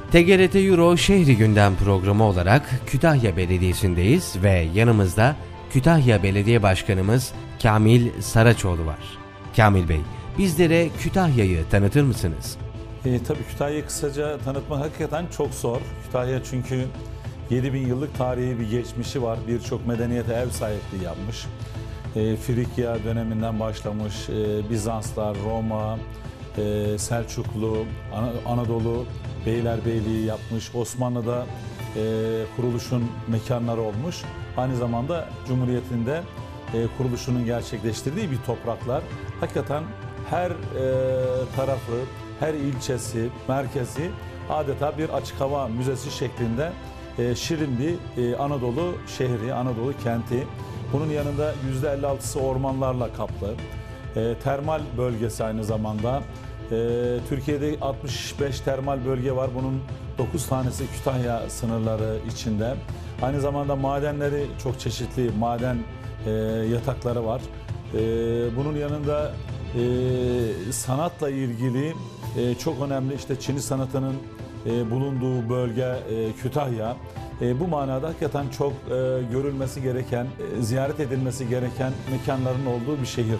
TGRT Euro Şehri Gündem programı olarak Kütahya Belediyesi'ndeyiz ve yanımızda Kütahya Belediye Başkanımız Kamil Saraçoğlu var. Kamil Bey, bizlere Kütahya'yı tanıtır mısınız? Tabii Kütahya'yı kısaca tanıtmak hakikaten çok zor. Kütahya çünkü 7000 yıllık tarihi bir geçmişi var. Birçok medeniyete ev sahipliği yapmış. Frikya döneminden başlamış, Bizanslar, Roma, Selçuklu, Anadolu Beylerbeyliği yapmış, Osmanlı'da kuruluşun mekanları olmuş. Aynı zamanda Cumhuriyet'in de kuruluşunun gerçekleştirdiği bir topraklar. Hakikaten her tarafı, her ilçesi, merkezi adeta bir açık hava müzesi şeklinde şirin bir Anadolu şehri, Anadolu kenti. Bunun yanında %56'sı ormanlarla kaplı. Termal bölgesi aynı zamanda. Türkiye'de 65 termal bölge var. Bunun 9 tanesi Kütahya sınırları içinde. Aynı zamanda madenleri çok çeşitli maden yatakları var. Bunun yanında sanatla ilgili çok önemli işte Çini sanatının bulunduğu bölge Kütahya. Bu manada hakikaten çok görülmesi gereken, ziyaret edilmesi gereken mekanların olduğu bir şehir.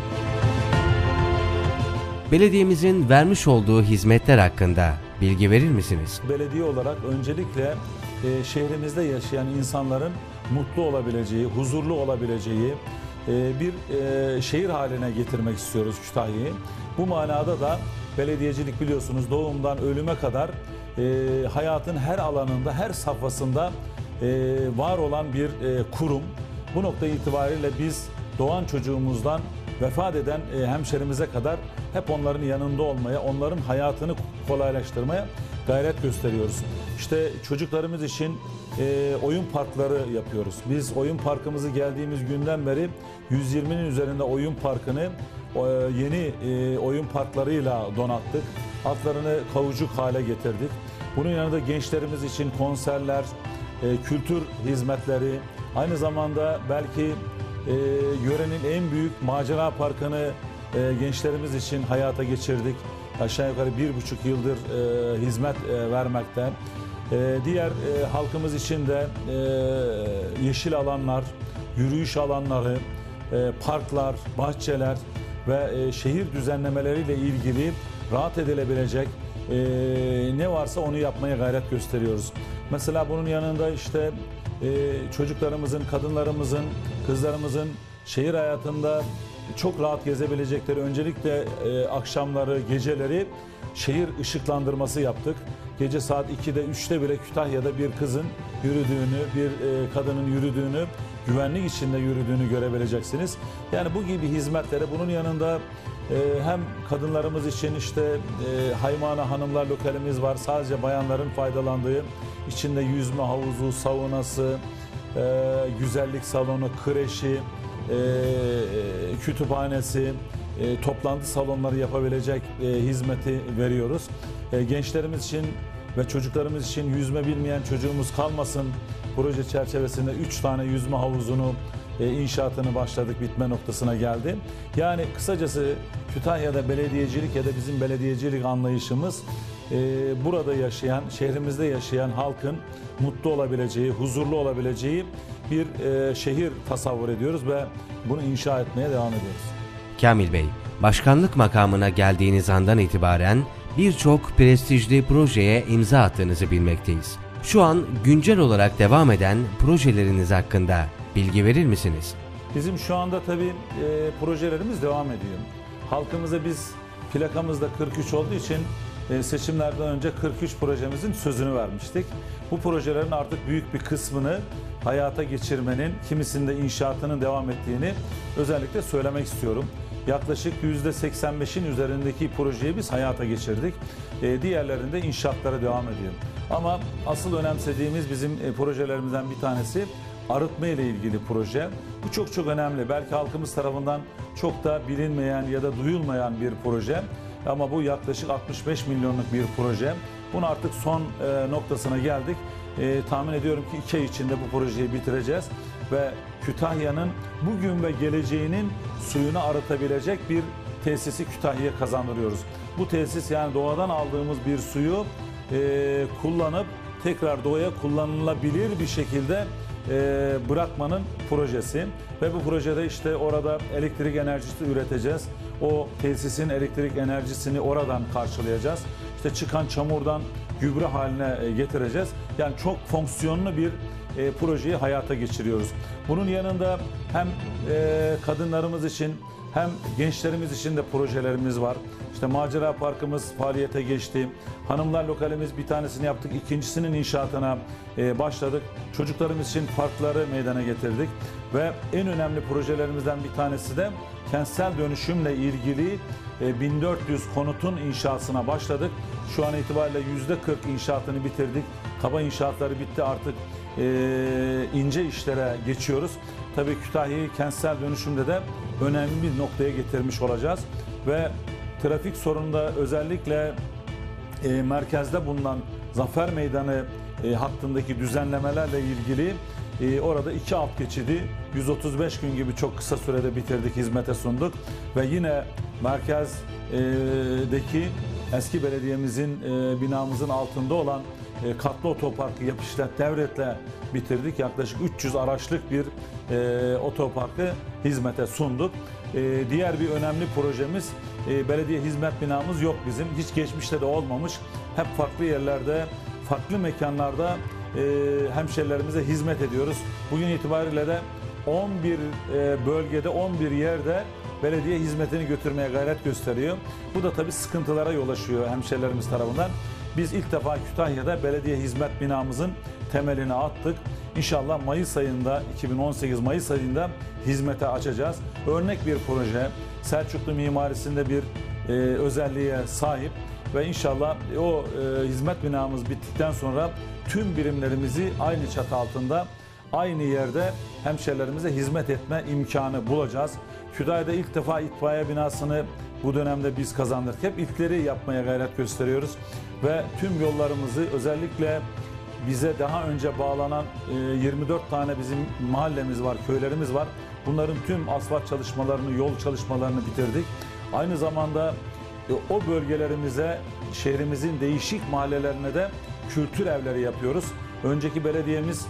Belediyemizin vermiş olduğu hizmetler hakkında bilgi verir misiniz? Belediye olarak öncelikle şehrimizde yaşayan insanların mutlu olabileceği, huzurlu olabileceği bir şehir haline getirmek istiyoruz Kütahya'yı. Bu manada da belediyecilik biliyorsunuz doğumdan ölüme kadar hayatın her alanında, her safhasında var olan bir kurum. Bu nokta itibariyle biz doğan çocuğumuzdan vefat eden hemşerimize kadar hep onların yanında olmaya, onların hayatını kolaylaştırmaya gayret gösteriyoruz. İşte çocuklarımız için oyun parkları yapıyoruz. Biz oyun parkımızı geldiğimiz günden beri 120'nin üzerinde oyun parkını yeni oyun parklarıyla donattık. Altlarını kavucuk hale getirdik. Bunun yanında gençlerimiz için konserler, kültür hizmetleri, aynı zamanda belki yörenin en büyük macera parkını gençlerimiz için hayata geçirdik. Aşağı yukarı 1,5 yıldır hizmet vermekte. Diğer halkımız için de yeşil alanlar, yürüyüş alanları, parklar, bahçeler ve şehir düzenlemeleriyle ilgili rahat edilebilecek ne varsa onu yapmaya gayret gösteriyoruz. Mesela bunun yanında işte çocuklarımızın, kadınlarımızın, kızlarımızın şehir hayatında çok rahat gezebilecekleri öncelikle akşamları, geceleri şehir ışıklandırması yaptık. Gece saat 2'de, 3'te bile Kütahya'da bir kızın yürüdüğünü, bir kadının yürüdüğünü, güvenlik içinde yürüdüğünü görebileceksiniz. Yani bu gibi hizmetlere bunun yanında hem kadınlarımız için işte Haymana Hanımlar lokalimiz var. Sadece bayanların faydalandığı, içinde yüzme havuzu, saunası, güzellik salonu, kreşi, kütüphanesi, toplantı salonları yapabilecek hizmeti veriyoruz. Gençlerimiz için ve çocuklarımız için yüzme bilmeyen çocuğumuz kalmasın. Proje çerçevesinde 3 tane yüzme havuzunu inşaatını başladık, bitme noktasına geldi. Yani kısacası Kütahya'da belediyecilik ya da bizim belediyecilik anlayışımız burada yaşayan, şehrimizde yaşayan halkın mutlu olabileceği, huzurlu olabileceği bir şehir tasavvur ediyoruz ve bunu inşa etmeye devam ediyoruz. Kamil Bey, başkanlık makamına geldiğiniz andan itibaren birçok prestijli projeye imza attığınızı bilmekteyiz. Şu an güncel olarak devam eden projeleriniz hakkında bilgi verir misiniz? Bizim şu anda tabii projelerimiz devam ediyor. Halkımıza biz plakamızda 43 olduğu için seçimlerden önce 43 projemizin sözünü vermiştik. Bu projelerin artık büyük bir kısmını hayata geçirmenin, kimisinde inşaatının devam ettiğini özellikle söylemek istiyorum. Yaklaşık %85'in üzerindeki projeyi biz hayata geçirdik. Diğerlerinde inşaatlara devam ediyor. Ama asıl önemsediğimiz bizim projelerimizden bir tanesi arıtma ile ilgili proje. Bu çok önemli. Belki halkımız tarafından çok da bilinmeyen ya da duyulmayan bir proje. Ama bu yaklaşık 65 milyonluk bir proje. Bunun artık son noktasına geldik. Tahmin ediyorum ki 2 ay içinde bu projeyi bitireceğiz. Ve Kütahya'nın bugün ve geleceğinin suyunu arıtabilecek bir tesisi Kütahya'ya kazandırıyoruz. Bu tesis yani doğadan aldığımız bir suyu kullanıp tekrar doğaya kullanılabilir bir şekilde bırakmanın projesi ve bu projede işte orada elektrik enerjisi üreteceğiz. O tesisin elektrik enerjisini oradan karşılayacağız. İşte çıkan çamurdan gübre haline getireceğiz. Yani çok fonksiyonlu bir projeyi hayata geçiriyoruz. Bunun yanında hem kadınlarımız için hem gençlerimiz için de projelerimiz var. İşte Macera Parkımız faaliyete geçti. Hanımlar lokalimiz bir tanesini yaptık. İkincisinin inşaatına başladık. Çocuklarımız için parkları meydana getirdik. Ve en önemli projelerimizden bir tanesi de kentsel dönüşümle ilgili 1400 konutun inşasına başladık. Şu an itibariyle %40 inşaatını bitirdik. Kaba inşaatları bitti, artık ince işlere geçiyoruz. Tabii Kütahya'yı kentsel dönüşümde de önemli bir noktaya getirmiş olacağız. Ve trafik sorununda özellikle merkezde bulunan Zafer Meydanı hattındaki düzenlemelerle ilgili orada 2 alt geçidi 135 gün gibi çok kısa sürede bitirdik, hizmete sunduk. Ve yine merkezdeki eski belediyemizin binamızın altında olan katlı otoparkı yapışlet devretle bitirdik. Yaklaşık 300 araçlık bir otoparkı hizmete sunduk. Diğer bir önemli projemiz, belediye hizmet binamız yok bizim. Hiç geçmişte de olmamış. Hep farklı yerlerde, farklı mekanlarda hemşerilerimize hizmet ediyoruz. Bugün itibariyle de 11 bölgede, 11 yerde belediye hizmetini götürmeye gayret gösteriyor. Bu da tabii sıkıntılara yol açıyor hemşerilerimiz tarafından. Biz ilk defa Kütahya'da belediye hizmet binamızın temelini attık. İnşallah Mayıs ayında, 2018 Mayıs ayında hizmete açacağız. Örnek bir proje, Selçuklu mimarisinde bir özelliğe sahip ve inşallah o hizmet binamız bittikten sonra tüm birimlerimizi aynı çatı altında, aynı yerde hemşerilerimize hizmet etme imkanı bulacağız. Kütahya'da ilk defa itfaiye binasını bu dönemde biz kazandık. Hep ilkleri yapmaya gayret gösteriyoruz ve tüm yollarımızı, özellikle bize daha önce bağlanan 24 tane bizim mahallemiz var, köylerimiz var. Bunların tüm asfalt çalışmalarını, yol çalışmalarını bitirdik. Aynı zamanda o bölgelerimize, şehrimizin değişik mahallelerine de kültür evleri yapıyoruz. Önceki belediyemiz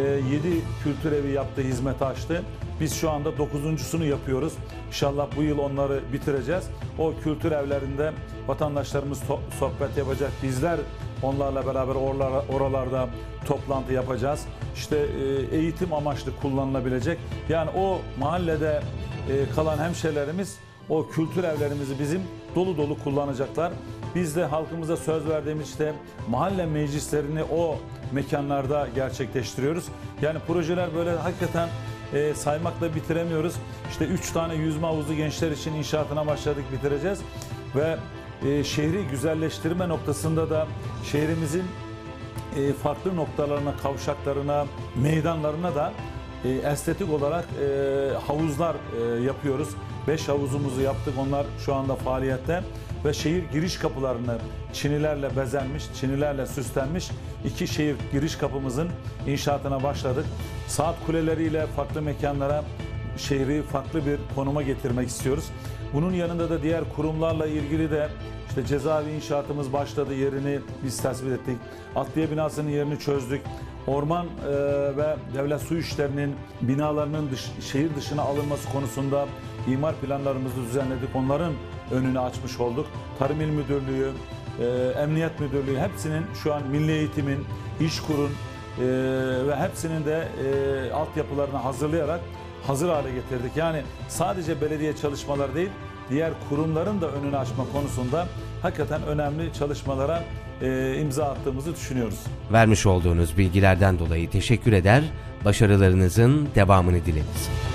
7 kültür evi yaptı, hizmete açtı. Biz şu anda 9.sunu yapıyoruz. İnşallah bu yıl onları bitireceğiz. O kültür evlerinde vatandaşlarımız sohbet yapacak. Bizler onlarla beraber oralarda toplantı yapacağız. İşte eğitim amaçlı kullanılabilecek. Yani o mahallede kalan hemşehrilerimiz o kültür evlerimizi bizim dolu dolu kullanacaklar. Biz de halkımıza söz verdiğimiz işte mahalle meclislerini o mekanlarda gerçekleştiriyoruz. Yani projeler böyle hakikaten saymakla bitiremiyoruz. İşte 3 tane yüzme havuzu gençler için inşaatına başladık, bitireceğiz. Ve şehri güzelleştirme noktasında da şehrimizin farklı noktalarına, kavşaklarına, meydanlarına da estetik olarak havuzlar yapıyoruz. 5 havuzumuzu yaptık, onlar şu anda faaliyette. Ve şehir giriş kapılarını çinilerle bezenmiş, çinilerle süslenmiş 2 şehir giriş kapımızın inşaatına başladık. Saat kuleleriyle farklı mekanlara şehri farklı bir konuma getirmek istiyoruz. Bunun yanında da diğer kurumlarla ilgili de işte cezaevi inşaatımız başladı, yerini biz tespit ettik. Adliye binasının yerini çözdük. Orman ve devlet su işlerinin binalarının şehir dışına alınması konusunda imar planlarımızı düzenledik. Onların önünü açmış olduk. Tarım İl Müdürlüğü, Emniyet Müdürlüğü hepsinin şu an Milli Eğitim'in, İşkur'un ve hepsinin de altyapılarını hazırlayarak hazır hale getirdik. Yani sadece belediye çalışmaları değil, diğer kurumların da önünü açma konusunda hakikaten önemli çalışmalara imza attığımızı düşünüyoruz. Vermiş olduğunuz bilgilerden dolayı teşekkür eder, başarılarınızın devamını dileriz.